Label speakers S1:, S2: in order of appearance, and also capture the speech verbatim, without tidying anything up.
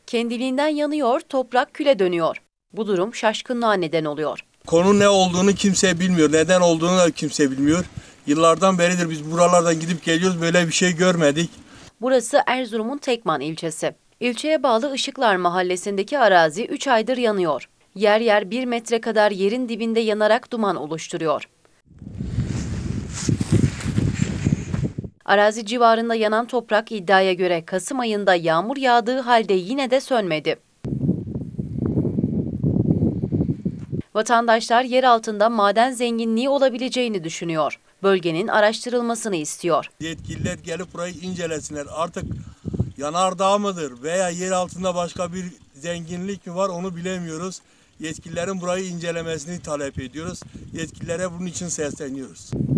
S1: Kendiliğinden yanıyor, toprak küle dönüyor. Bu durum şaşkınlığa neden oluyor.
S2: Konu ne olduğunu kimse bilmiyor. Neden olduğunu da kimse bilmiyor. Yıllardan beridir biz buralardan gidip geliyoruz. Böyle bir şey görmedik.
S1: Burası Erzurum'un Tekman ilçesi. İlçeye bağlı Işıklar Mahallesi'ndeki arazi üç aydır yanıyor. Yer yer bir metre kadar yerin dibinde yanarak duman oluşturuyor. Arazi civarında yanan toprak iddiaya göre Kasım ayında yağmur yağdığı halde yine de sönmedi. Vatandaşlar yer altında maden zenginliği olabileceğini düşünüyor. Bölgenin araştırılmasını istiyor.
S2: Yetkililer gelip burayı incelesinler. Artık yanardağ mıdır veya yer altında başka bir zenginlik mi var onu bilemiyoruz. Yetkililerin burayı incelemesini talep ediyoruz. Yetkililere bunun için sesleniyoruz.